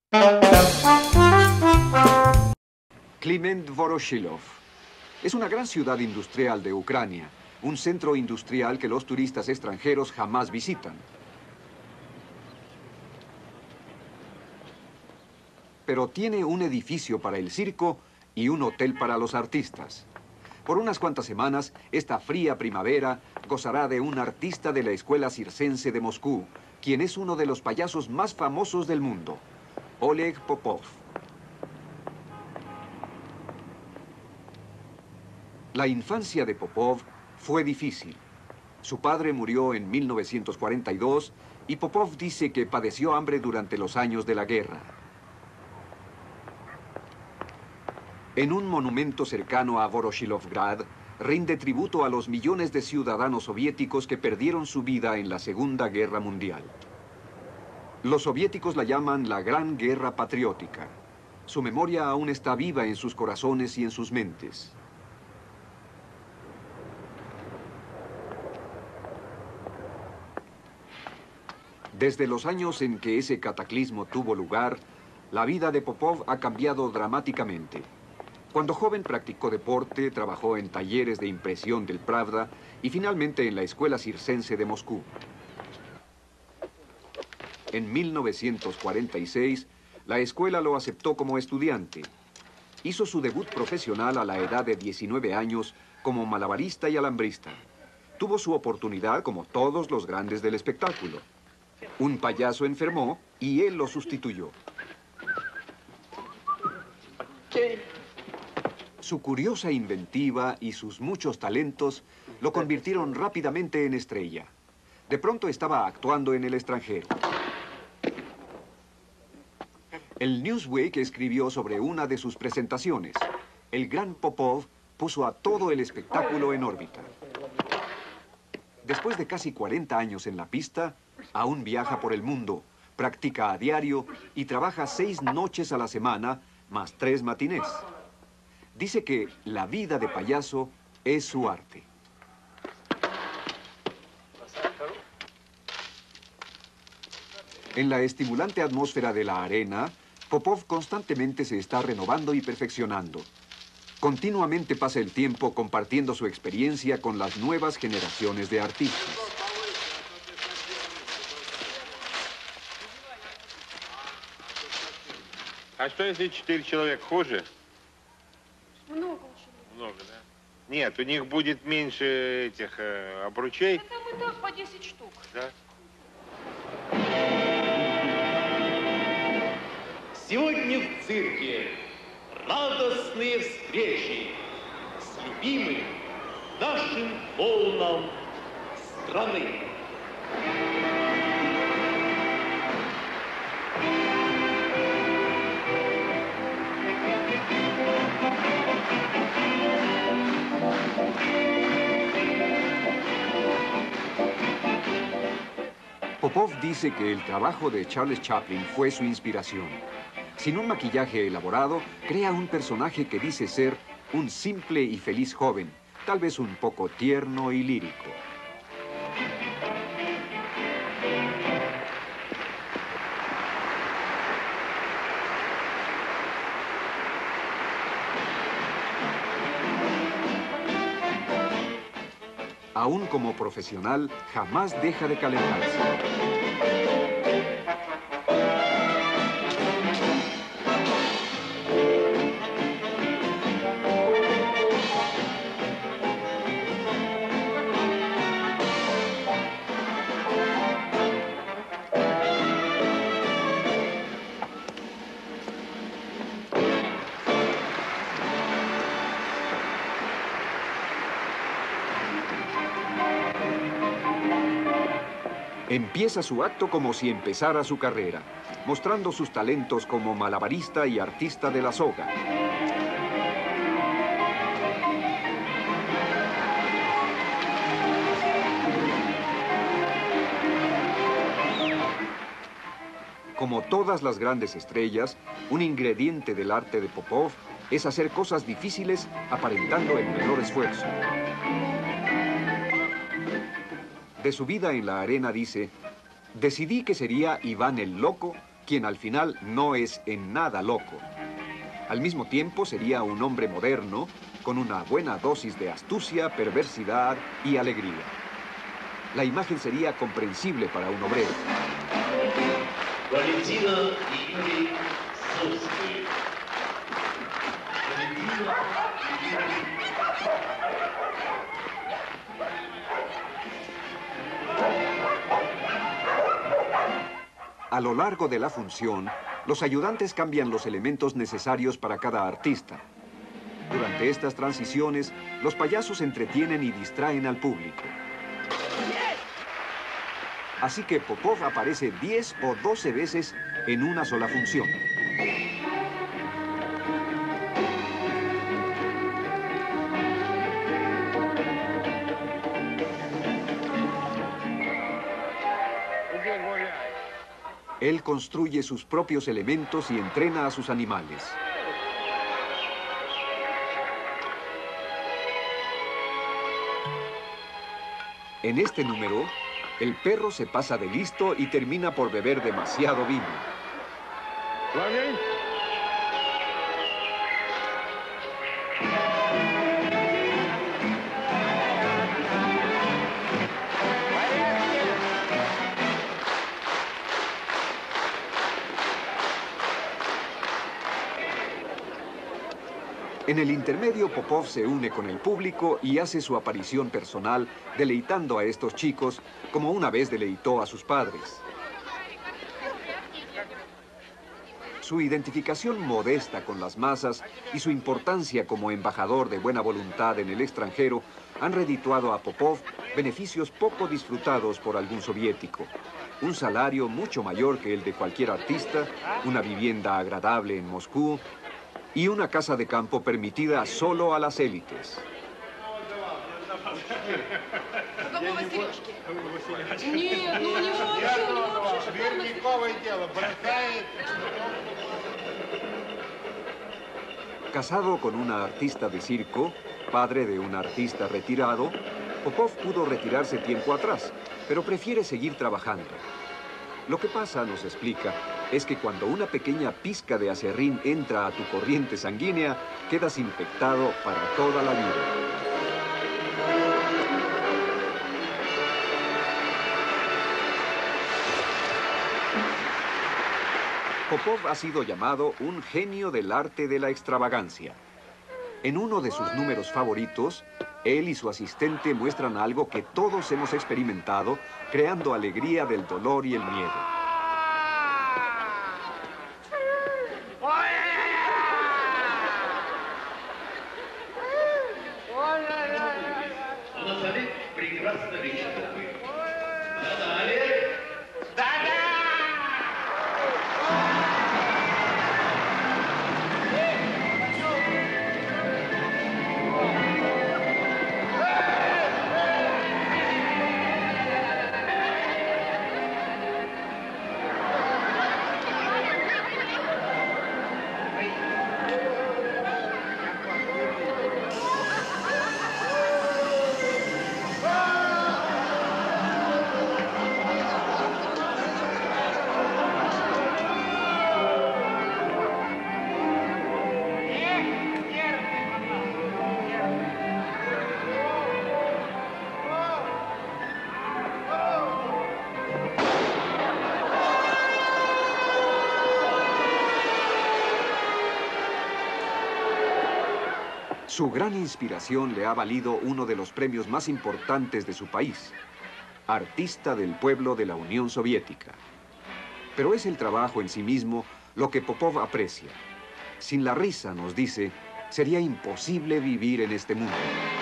Kliment Voroshilov. Es una gran ciudad industrial de Ucrania, un centro industrial que los turistas extranjeros jamás visitan. Pero tiene un edificio para el circo y un hotel para los artistas. Por unas cuantas semanas, esta fría primavera gozará de un artista de la Escuela Circense de Moscú, quien es uno de los payasos más famosos del mundo, Oleg Popov. La infancia de Popov fue difícil. Su padre murió en 1942 y Popov dice que padeció hambre durante los años de la guerra. En un monumento cercano a Voroshilovgrad, rinde tributo a los millones de ciudadanos soviéticos que perdieron su vida en la Segunda Guerra Mundial. Los soviéticos la llaman la Gran Guerra Patriótica. Su memoria aún está viva en sus corazones y en sus mentes. Desde los años en que ese cataclismo tuvo lugar, la vida de Popov ha cambiado dramáticamente. Cuando joven practicó deporte, trabajó en talleres de impresión del Pravda y finalmente en la Escuela Circense de Moscú. En 1946, la escuela lo aceptó como estudiante. Hizo su debut profesional a la edad de 19 años como malabarista y alambrista. Tuvo su oportunidad como todos los grandes del espectáculo. Un payaso enfermó y él lo sustituyó. Su curiosa inventiva y sus muchos talentos lo convirtieron rápidamente en estrella. De pronto estaba actuando en el extranjero. El Newsweek escribió sobre una de sus presentaciones. El gran Popov puso a todo el espectáculo en órbita. Después de casi 40 años en la pista, aún viaja por el mundo, practica a diario y trabaja 6 noches a la semana, más 3 matinés. Dice que la vida de payaso es su arte. En la estimulante atmósfera de la arena, Popov constantemente se está renovando y perfeccionando. Continuamente pasa el tiempo compartiendo su experiencia con las nuevas generaciones de artistas. А что, если 4 человека хуже? Много очень. Много, да? Нет, у них будет меньше этих обручей. Да там и так по 10 штук. Да? Сегодня в цирке радостные встречи с любимым нашим клоуном страны. Popov dice que el trabajo de Charles Chaplin fue su inspiración. Sin un maquillaje elaborado, crea un personaje que dice ser un simple y feliz joven, tal vez un poco tierno y lírico. Aún como profesional, jamás deja de calentarse. Empieza su acto como si empezara su carrera, mostrando sus talentos como malabarista y artista de la soga. Como todas las grandes estrellas, un ingrediente del arte de Popov es hacer cosas difíciles aparentando el menor esfuerzo. De su vida en la arena dice: decidí que sería Iván el Loco quien al final no es en nada loco. Al mismo tiempo sería un hombre moderno, con una buena dosis de astucia, perversidad y alegría. La imagen sería comprensible para un obrero. Валентина и Юрий Сумские. Валентина и Юрий. A lo largo de la función, los ayudantes cambian los elementos necesarios para cada artista. Durante estas transiciones, los payasos entretienen y distraen al público. Así que Popov aparece 10 o 12 veces en una sola función. Él construye sus propios elementos y entrena a sus animales. En este número, el perro se pasa de listo y termina por beber demasiado vino. En el intermedio, Popov se une con el público y hace su aparición personal, deleitando a estos chicos como una vez deleitó a sus padres. Su identificación modesta con las masas y su importancia como embajador de buena voluntad en el extranjero han redituado a Popov beneficios poco disfrutados por algún soviético. Un salario mucho mayor que el de cualquier artista, una vivienda agradable en Moscú, y una casa de campo permitida solo a las élites. Какого Василёшки? Нет, ну у него вообще шикарно. Верниковое дело, бросает. Casado con una artista de circo, padre de un artista retirado, Popov pudo retirarse tiempo atrás, pero prefiere seguir trabajando. Lo que pasa, nos explica, es que cuando una pequeña pizca de aserrín entra a tu corriente sanguínea, quedas infectado para toda la vida. Popov ha sido llamado un genio del arte de la extravagancia. En uno de sus números favoritos, él y su asistente muestran algo que todos hemos experimentado, creando alegría del dolor y el miedo. Su gran inspiración le ha valido uno de los premios más importantes de su país, Artista del Pueblo de la Unión Soviética. Pero es el trabajo en sí mismo lo que Popov aprecia. Sin la risa, nos dice, sería imposible vivir en este mundo.